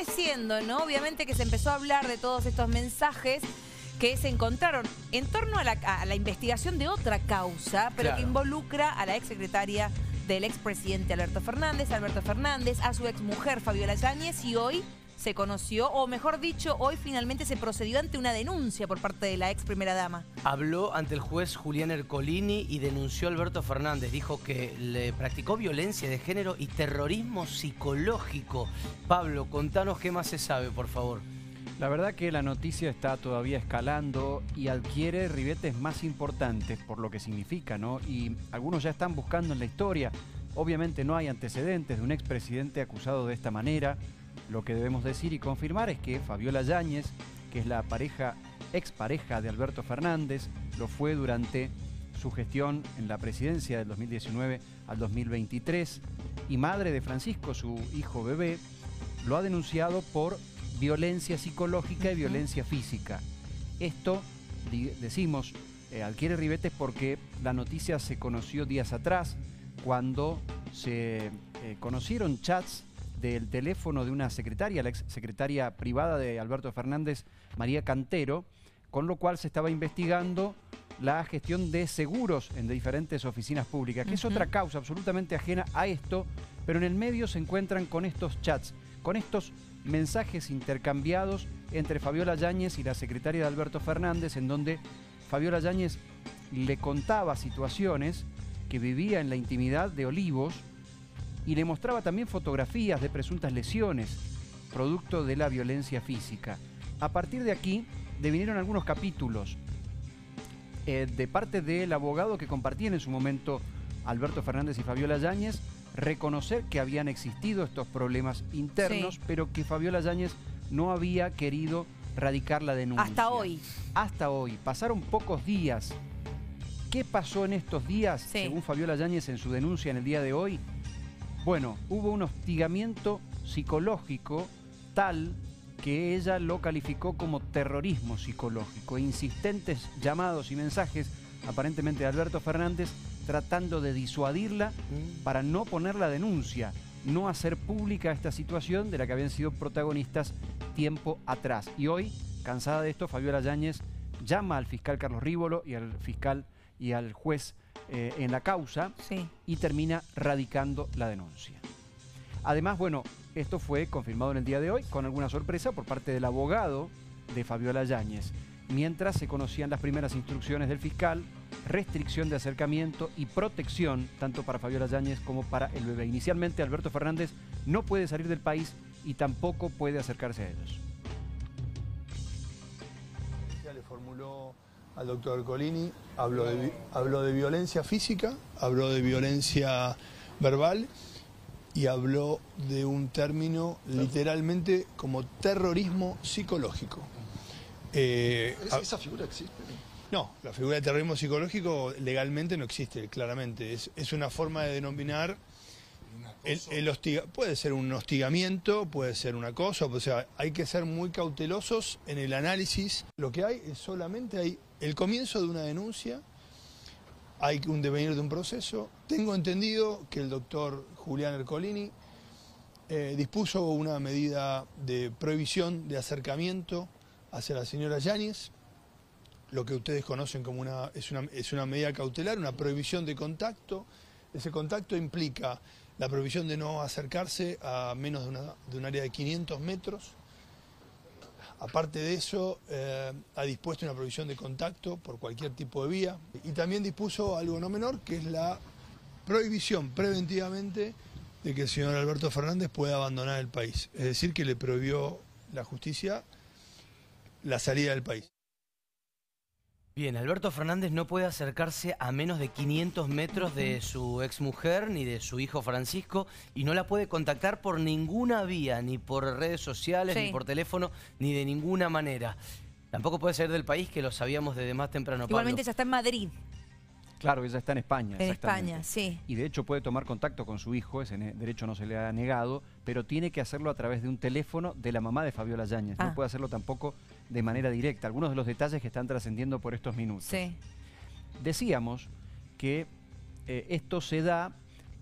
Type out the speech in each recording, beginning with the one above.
pareciendo, ¿no? Obviamente que se empezó a hablar de todos estos mensajes que se encontraron en torno a la investigación de otra causa, pero Claro, que involucra a la exsecretaria del expresidente Alberto Fernández, a su exmujer Fabiola Yáñez, y hoy se conoció, o mejor dicho, hoy finalmente se procedió ante una denuncia por parte de la ex primera dama. habló ante el juez Julián Ercolini y denunció a Alberto Fernández. Dijo que le practicó violencia de género y terrorismo psicológico. Pablo, contanos qué más se sabe, por favor. La verdad que la noticia está todavía escalando y adquiere ribetes más importantes por lo que significa, ¿no? Y algunos ya están buscando en la historia. Obviamente no hay antecedentes de un expresidente acusado de esta manera. Lo que debemos decir y confirmar es que Fabiola Yáñez, que es la expareja de Alberto Fernández, lo fue durante su gestión en la presidencia del 2019 al 2023, y madre de Francisco, su hijo bebé, lo ha denunciado por violencia psicológica y violencia física. Esto, decimos, adquiere ribetes porque la noticia se conoció días atrás, cuando se conocieron chats del teléfono de una secretaria, la ex secretaria privada de Alberto Fernández, María Cantero, con lo cual se estaba investigando la gestión de seguros en diferentes oficinas públicas, que es otra causa absolutamente ajena a esto, pero en el medio se encuentran con estos chats, con estos mensajes intercambiados entre Fabiola Yáñez y la secretaria de Alberto Fernández, en donde Fabiola Yáñez le contaba situaciones que vivía en la intimidad de Olivos y le mostraba también fotografías de presuntas lesiones, producto de la violencia física. A partir de aquí devinieron algunos capítulos de parte del abogado que compartían en su momento Alberto Fernández y Fabiola Yáñez, reconocer que habían existido estos problemas internos, pero que Fabiola Yáñez no había querido radicar la denuncia. Hasta hoy. Hasta hoy. Pasaron pocos días. ¿Qué pasó en estos días, según Fabiola Yáñez en su denuncia en el día de hoy? Bueno, hubo un hostigamiento psicológico tal que ella lo calificó como terrorismo psicológico. Insistentes llamados y mensajes, aparentemente de Alberto Fernández, tratando de disuadirla para no poner la denuncia, no hacer pública esta situación de la que habían sido protagonistas tiempo atrás. Y hoy, cansada de esto, Fabiola Yáñez llama al fiscal Carlos Rívolo y al fiscal y al juez en la causa y termina radicando la denuncia. Además, bueno, esto fue confirmado en el día de hoy con alguna sorpresa por parte del abogado de Fabiola Yáñez, mientras se conocían las primeras instrucciones del fiscal, restricción de acercamiento y protección tanto para Fabiola Yáñez como para el bebé. Inicialmente Alberto Fernández no puede salir del país y tampoco puede acercarse a ellos. Le formuló al doctor Ercolini, habló de violencia física, habló de violencia verbal y habló de un término literalmente como terrorismo psicológico. ¿Esa figura existe? No, la figura de terrorismo psicológico legalmente no existe, claramente. Es una forma de denominar puede ser un hostigamiento, puede ser un acoso, o sea, hay que ser muy cautelosos en el análisis. Lo que hay es solamente el comienzo de una denuncia, hay un devenir de un proceso. Tengo entendido que el doctor Julián Ercolini dispuso una medida de prohibición de acercamiento hacia la señora Yáñez, lo que ustedes conocen como es una medida cautelar, una prohibición de contacto. Ese contacto implica la prohibición de no acercarse a menos de un área de 500 metros. Aparte de eso, ha dispuesto una prohibición de contacto por cualquier tipo de vía. Y también dispuso algo no menor, que es la prohibición preventivamente de que el señor Alberto Fernández pueda abandonar el país. Es decir, que le prohibió la justicia la salida del país. Bien, Alberto Fernández no puede acercarse a menos de 500 metros de su exmujer ni de su hijo Francisco y no la puede contactar por ninguna vía, ni por redes sociales, ni por teléfono, ni de ninguna manera. Tampoco puede salir del país, que lo sabíamos desde más temprano, Pablo. Igualmente ya está en Madrid. Claro, ella está en España. En España, sí. Y de hecho puede tomar contacto con su hijo, ese derecho no se le ha negado, pero tiene que hacerlo a través de un teléfono de la mamá de Fabiola Yáñez. No puede hacerlo tampoco de manera directa. Algunos de los detalles que están trascendiendo por estos minutos. Decíamos que esto se da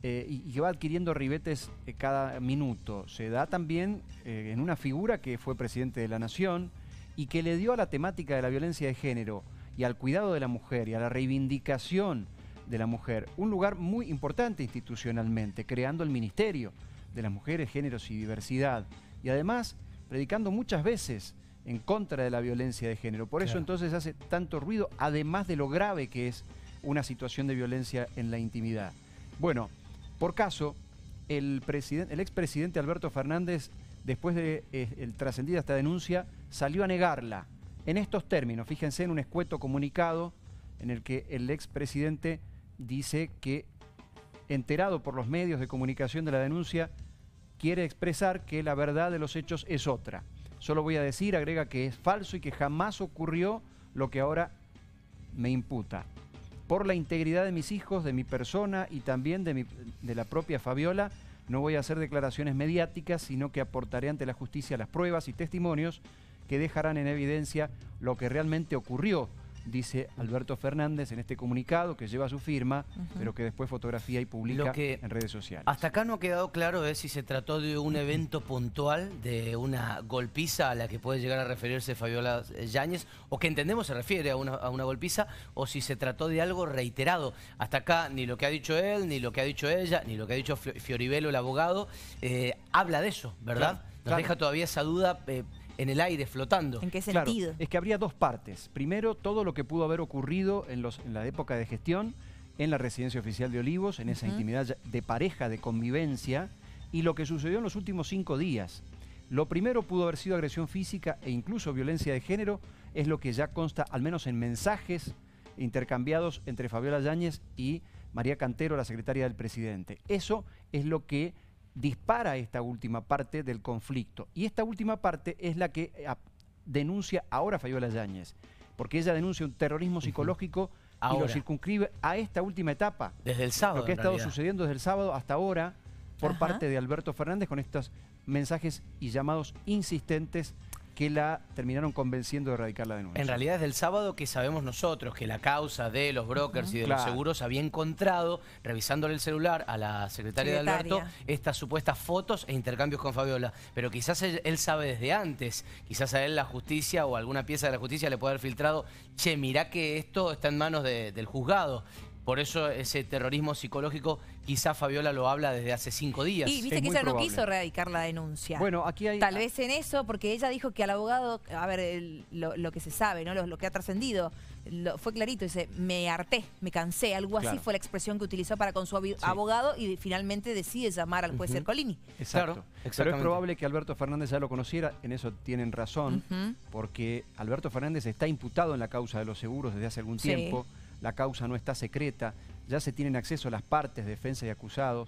y que va adquiriendo ribetes cada minuto. Se da también en una figura que fue presidente de la Nación y que le dio a la temática de la violencia de género y al cuidado de la mujer y a la reivindicación de la mujer un lugar muy importante institucionalmente, creando el Ministerio de las Mujeres, Géneros y Diversidad, y además predicando muchas veces en contra de la violencia de género. Por eso entonces hace tanto ruido, además de lo grave que es una situación de violencia en la intimidad. Bueno, por caso, el expresidente Alberto Fernández, después de trascendida esta denuncia, salió a negarla. En estos términos, fíjense, en un escueto comunicado en el que el expresidente dice que, enterado por los medios de comunicación de la denuncia, quiere expresar que la verdad de los hechos es otra. Solo voy a decir, agrega, que es falso y que jamás ocurrió lo que ahora me imputa. Por la integridad de mis hijos, de mi persona y también de la propia Fabiola, no voy a hacer declaraciones mediáticas, sino que aportaré ante la justicia las pruebas y testimonios que dejarán en evidencia lo que realmente ocurrió, dice Alberto Fernández en este comunicado que lleva su firma, pero que después fotografía y publica en redes sociales. Hasta acá no ha quedado claro si se trató de un evento puntual, de una golpiza a la que puede llegar a referirse Fabiola Yáñez, o que entendemos se refiere a una golpiza, o si se trató de algo reiterado. Hasta acá ni lo que ha dicho él, ni lo que ha dicho ella, ni lo que ha dicho Fioribello, el abogado, habla de eso, ¿verdad? Nos deja todavía esa duda en el aire, flotando. ¿En qué sentido? Claro, es que habría dos partes. Primero, todo lo que pudo haber ocurrido en la época de gestión, en la residencia oficial de Olivos, en esa intimidad de pareja, de convivencia, y lo que sucedió en los últimos 5 días. Lo primero pudo haber sido agresión física e incluso violencia de género, es lo que ya consta, al menos en mensajes intercambiados entre Fabiola Yáñez y María Cantero, la secretaria del presidente. Eso es lo que dispara esta última parte del conflicto. Y esta última parte es la que denuncia ahora Fabiola Yáñez, porque ella denuncia un terrorismo psicológico y lo circunscribe a esta última etapa. Desde el sábado, lo que ha estado sucediendo desde el sábado hasta ahora por parte de Alberto Fernández, con estos mensajes y llamados insistentes que la terminaron convenciendo de erradicar la denuncia. En realidad es del sábado que sabemos nosotros que la causa de los brokers y de los seguros había encontrado, revisándole el celular a la secretaria de Alberto, estas supuestas fotos e intercambios con Fabiola. Pero quizás él sabe desde antes, quizás a él la justicia o alguna pieza de la justicia le puede haber filtrado, che, mirá que esto está en manos del juzgado. Por eso ese terrorismo psicológico, quizá Fabiola lo habla desde hace 5 días. Y viste que ella no quiso erradicar la denuncia. Bueno, aquí hay... Tal vez en eso, porque ella dijo que al abogado, a ver, lo que se sabe, ¿no? Lo que ha trascendido, fue clarito, dice, me harté, me cansé, algo así fue la expresión que utilizó para con su abogado y finalmente decide llamar al juez Ercolini. Exacto. Pero es probable que Alberto Fernández ya lo conociera, en eso tienen razón, porque Alberto Fernández está imputado en la causa de los seguros desde hace algún tiempo. La causa no está secreta, ya se tienen acceso a las partes, defensa y acusados,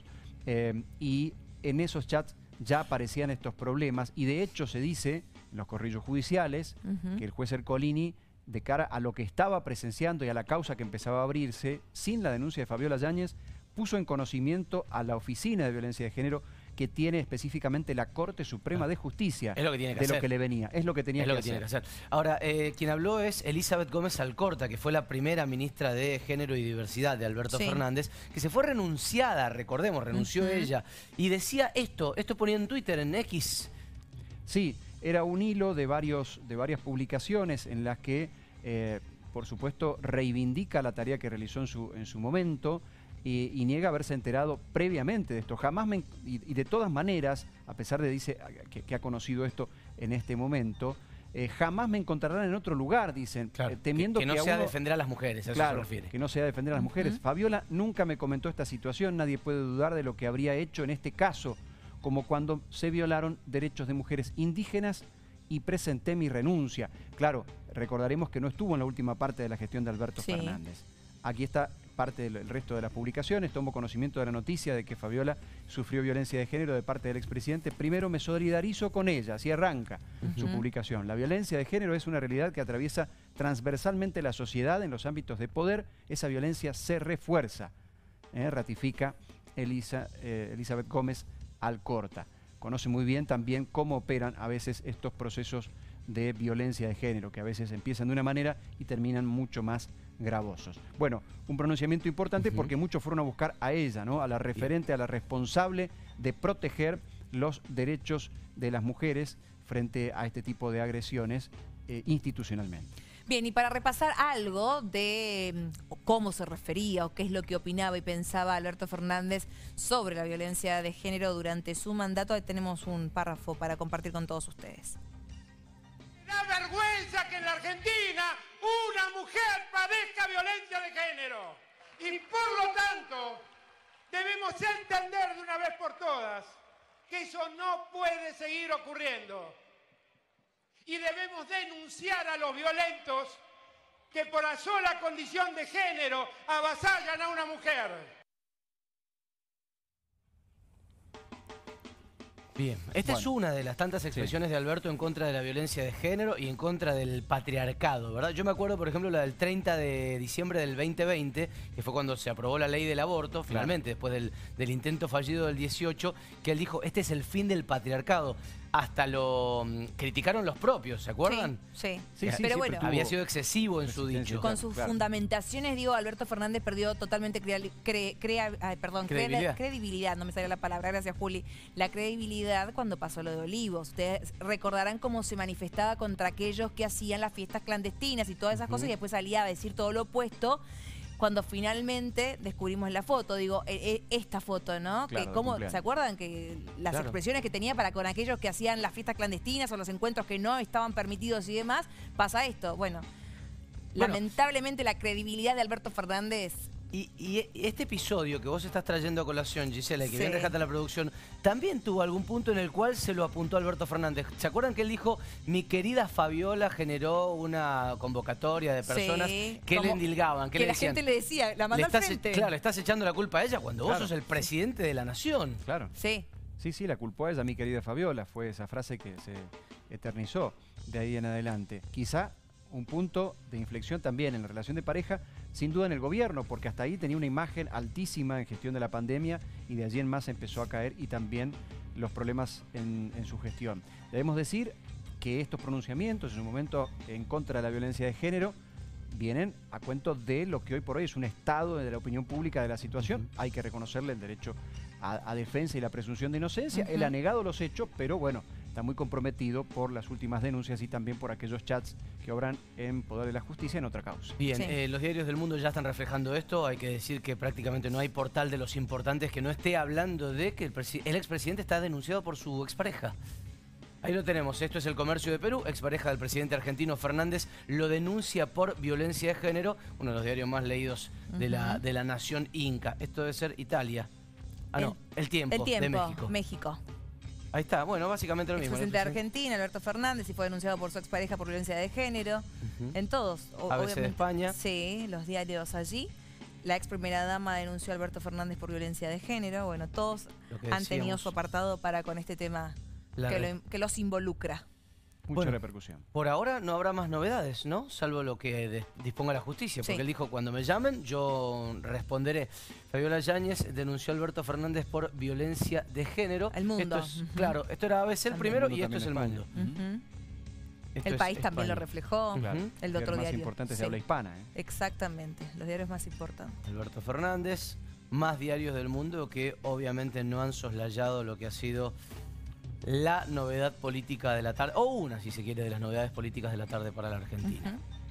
y en esos chats ya aparecían estos problemas, y de hecho se dice en los corrillos judiciales que el juez Ercolini, de cara a lo que estaba presenciando y a la causa que empezaba a abrirse, sin la denuncia de Fabiola Yáñez, puso en conocimiento a la Oficina de Violencia de Género, que tiene específicamente la Corte Suprema de Justicia, es lo que tiene que de hacer. Lo que le venía. Es lo que tenía que hacer. Ahora, quien habló es Elizabeth Gómez Alcorta, que fue la primera ministra de Género y Diversidad de Alberto Fernández, que se fue renunciada, recordemos, renunció ella, y decía esto ponía en Twitter, en X. Sí, era un hilo de varias publicaciones en las que, por supuesto, reivindica la tarea que realizó en su momento, y niega haberse enterado previamente de esto. Jamás y de todas maneras, a pesar de dice que ha conocido esto en este momento, jamás me encontrarán en otro lugar, dicen, temiendo que no sea defender a las mujeres, a eso se refiere. Que no sea defender a las mujeres. Fabiola nunca me comentó esta situación, nadie puede dudar de lo que habría hecho en este caso, como cuando se violaron derechos de mujeres indígenas y presenté mi renuncia. Claro, recordaremos que no estuvo en la última parte de la gestión de Alberto Fernández. Aquí está parte del resto de las publicaciones. Tomo conocimiento de la noticia de que Fabiola sufrió violencia de género de parte del expresidente. Primero me solidarizo con ella, así arranca su publicación. La violencia de género es una realidad que atraviesa transversalmente la sociedad en los ámbitos de poder. Esa violencia se refuerza, ratifica Elizabeth Gómez Alcorta. Conoce muy bien también cómo operan a veces estos procesos de violencia de género, que a veces empiezan de una manera y terminan mucho más gravosos. Bueno, un pronunciamiento importante porque muchos fueron a buscar a ella, ¿no? A la referente, a la responsable de proteger los derechos de las mujeres frente a este tipo de agresiones institucionalmente. Bien, y para repasar algo de cómo se refería o qué es lo que opinaba y pensaba Alberto Fernández sobre la violencia de género durante su mandato, ahí tenemos un párrafo para compartir con todos ustedes. Da vergüenza que en la Argentina una mujer padezca violencia de género. Y por lo tanto, debemos entender de una vez por todas que eso no puede seguir ocurriendo. Y debemos denunciar a los violentos que por la sola condición de género avasallan a una mujer. Bien, esta es una de las tantas expresiones de Alberto en contra de la violencia de género y en contra del patriarcado, ¿verdad? Yo me acuerdo, por ejemplo, la del 30 de diciembre del 2020, que fue cuando se aprobó la ley del aborto, finalmente, después del intento fallido del 18, que él dijo, este es el fin del patriarcado. Hasta lo criticaron los propios, ¿se acuerdan? Sí. Pero bueno, había sido excesivo en su dicho. Con sus fundamentaciones, digo, Alberto Fernández perdió totalmente credibilidad, no me salió la palabra, gracias Juli. La credibilidad cuando pasó lo de Olivos. Ustedes recordarán cómo se manifestaba contra aquellos que hacían las fiestas clandestinas y todas esas cosas y después salía a decir todo lo opuesto. Cuando finalmente descubrimos la foto, digo, esta foto, ¿no? Claro, que cómo, ¿se acuerdan que las expresiones que tenía para con aquellos que hacían las fiestas clandestinas o los encuentros que no estaban permitidos y demás? Pasa esto. Bueno, lamentablemente la credibilidad de Alberto Fernández... Y este episodio que vos estás trayendo a colación, Gisela, y que bien rescata la producción, también tuvo algún punto en el cual se lo apuntó Alberto Fernández. ¿Se acuerdan que él dijo, mi querida Fabiola generó una convocatoria de personas que le endilgaban? Que le decían, la gente le decía, la mandó al frente. Claro, le estás echando la culpa a ella cuando vos sos el presidente de la nación. Claro. Sí, la culpó a ella, mi querida Fabiola. Fue esa frase que se eternizó de ahí en adelante. Quizá un punto de inflexión también en la relación de pareja, sin duda en el gobierno, porque hasta ahí tenía una imagen altísima en gestión de la pandemia y de allí en más empezó a caer y también los problemas en su gestión. Debemos decir que estos pronunciamientos en su momento en contra de la violencia de género vienen a cuento de lo que hoy por hoy es un estado de la opinión pública de la situación. Hay que reconocerle el derecho a defensa y la presunción de inocencia. Él ha negado los hechos, pero bueno, está muy comprometido por las últimas denuncias y también por aquellos chats que obran en poder de la justicia en otra causa. Bien, los diarios del mundo ya están reflejando esto. Hay que decir que prácticamente no hay portal de los importantes que no esté hablando de que el expresidente está denunciado por su expareja. Ahí lo tenemos, esto es El Comercio de Perú, expareja del presidente argentino Fernández lo denuncia por violencia de género, uno de los diarios más leídos de la nación inca. Esto debe ser Italia. El Tiempo de México. Ahí está, bueno, básicamente lo mismo. Expresidente de Argentina, Alberto Fernández, y fue denunciado por su expareja por violencia de género. En todos. ABC de España. Sí, los diarios allí. La ex primera dama denunció a Alberto Fernández por violencia de género. Bueno, todos han tenido su apartado para con este tema que los involucra. Mucha repercusión. Por ahora no habrá más novedades, ¿no? Salvo lo que disponga la justicia, porque él dijo, cuando me llamen, yo responderé. Fabiola Yáñez denunció a Alberto Fernández por violencia de género. El Mundo. Claro, esto era ABC el primero y esto es El Mundo. El País también lo reflejó, el de otro diario. Más importante importantes de habla hispana. Exactamente, los diarios más importantes. Alberto Fernández, más diarios del mundo que obviamente no han soslayado lo que ha sido la novedad política de la tarde, o una, si se quiere, de las novedades políticas de la tarde para la Argentina.